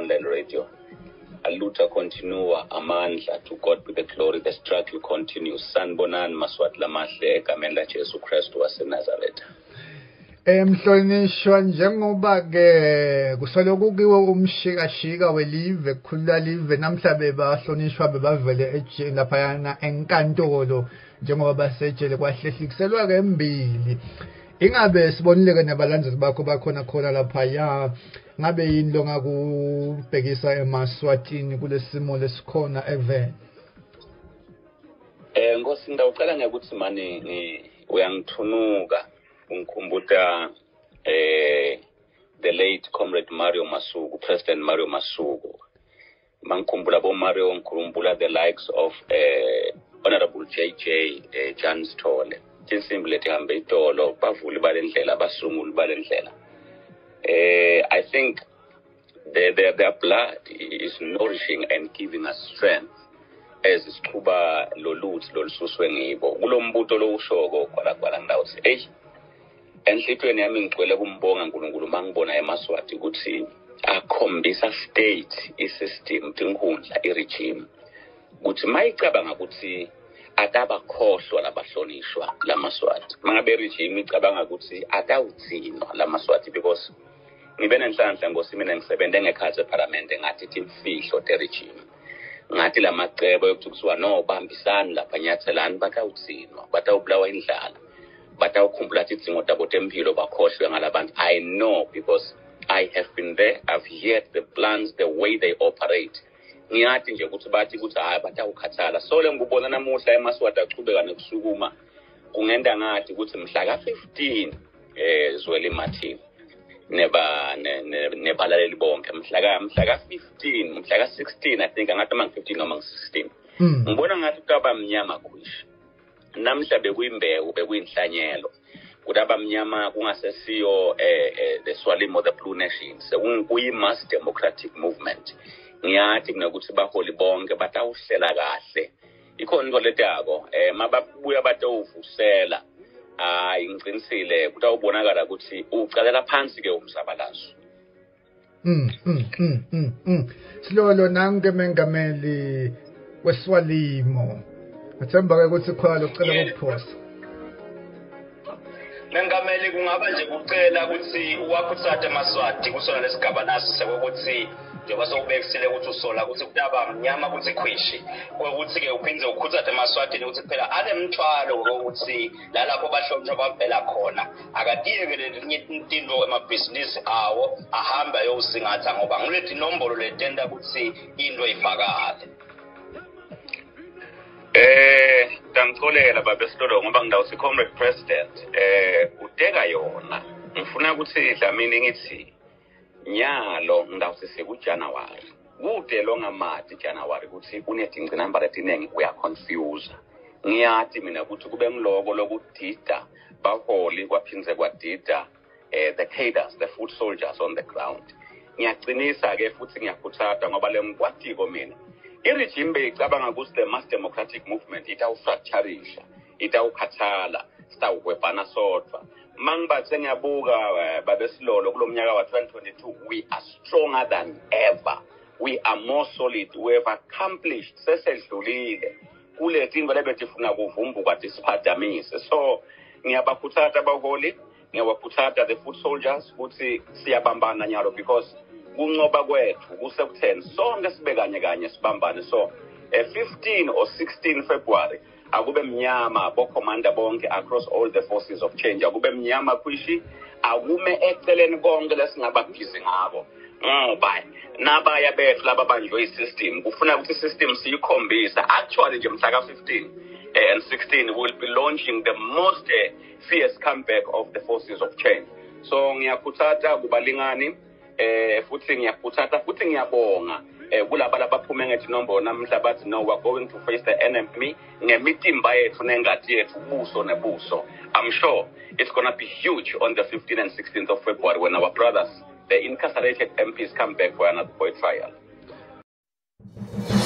online radio. Aluta continua, amandla, to God be the glory, the struggle continues. Sanbonan maswat lamahle egameni Jesu Kristu waseNazaretha. Mhlonishwa njengoba ke kusoloku kuwe umshikashika welive khulula live namhla bahlonishwa bebavele ejele lapha enkantolo njengoba basejele kwahlehlikiselwa ke embili. Ingabe sibonileke nabalandeli bakho bakhona khona lapha ya ngabe yini lo ngakubhekisa eMaswatini kulesimo lesikhona event? Ngosi ngawucela ngekuthi mani uyangithunuka ungikhumbuta the late comrade Mario Masuku, President Mario Masuku. Mangikhumbula bo Mario ngikhumbula the likes of Honorable JJ Jan Stole. Insimbi lethi hambe itolo bavuli balendlela basunguli balendlela. I think their blood is nourishing and giving us strength as isiquba loluthi lolususwe ngibo kulombuto lo ushoko kwala ngawuthi enhlitweni yami ngicwele kumbonga uNkulunkulu mangibona eMaswati ukuthi akhombisa state isystem tinkundla iregime ukuthi mayicabanga ukuthi akabakhohlwa labahlonishwa laMaswati mangabe regime icabanga ukuthi akawuthinwa laMaswati because ngibe nenhlanhla ngosi mina ngisebenze ngekhathi eParliament ngathi imfihlo the regime ngathi lamacebo yokuthi kusuka no bambisana lapha nyathelani batawuthinwa batawubulawa indlala batawukhumbula izidingo zabo tempilo bakhohlwe ngalabantu. I know because I have been there. I've heard the plans, the way they operate. Ngiyathi nje ukuthi bathi ukuthi hayi batawukhathala so le ngubona namuhla eMaswati aqhubeka nokusukuma kungenda ngathi ukuthi mhla ka15 Zwelimathini nebalaleli bonke mhla ka15 mhla ka16 I think ngathi mang15 noma ng16 ngibona ngathi uSetobamnyama kwishi namhla bekuyimbewu bekuyinhlanyelo uSetobamnyama kungasesiyo the SWALIMO the Blue Nations kuyi mass democratic movement ngiyathi mina ukuthi baholi bonke batawuhlela kahle ikhona into letako mababuya batawuvusela ngiqinisile kutawubonakala ukuthi ucalela phansi ke umsabalazo. Silolo nange mengameli weSWALIMO athemba ke ukuthi khona ucela ukuphosa mengameli kungaba nje kucela ukuthi uwakhuthathe eMaswati kusona lesigaba naso sekuthi njengoba sokubekisile ukuthi usola ukuthi uSetobamnyama ukuthi khwishi ukuthi ke uphindze ukhuthathe eMaswatini ukuthi phela anemthwalo ukuthi lalapho bahlonishwa bavela khona akadiyeke lelinye into emabhizinisi awo ahamba yosingatha ngoba ngilethi inombolo letenda ukuthi into ifakale. Ngicela baba Sitolo ngoba ngidawuthi comrade president udeka yona ngifuna ukuthi Dlamini ngithi nyalo ngidawuthi sekuJanuary kude lo ngamati January ukuthi unedinqi number etinengi uya confuse ngiyathi mina ukuthi kube ngiloko lokudida baholi kwaphinze kwadida the cadres the foot soldiers on the ground ngiyaqinisa ke futhi ngiyakhuthaza ngoba le ngikwatiko mina iregime becabanga ukuthi the mass democratic movement itawufracturisha itawukhathala sitawukwebhana sodwa mangibathe ngiyabuka babesilolo kulomnyaka wa2022 we are stronger than ever, we are more solid, we have accomplished sesedlulile kulethi into lebetifuna kuvumbuka disiphadamise. So ngiyabakhuthaza abaholi ngiyabakhuthaza the foot soldiers ukuthi siyabambana nyalo because kuncoba kwethu kusekutheni sonke sibe kanye sibambane. So 15 or 16 February akube mnyama bokhomanda bonke across all the forces of change akube mnyama kwishi akume eceleni konke lesingababhizi ngabo ngoba nabaya bethu laba banjwe isystem kufuna ukuthi isystem siyikhombisa actually nje mhla ka15 and 16 will be launching the most fierce comeback of the forces of change. So ngiyakhuthaza kubalingani futhi ngiyakhuthaza futhi ngiyabonga kulaba labaphume ngethinombolo namhla bathi no we're going to face the enemy ngemitimba yethu nengati yethu buso nebuso. I'm sure it's going to be huge on the 15th and 16th of February when our brothers, the incarcerated MPs, come back for another court trial.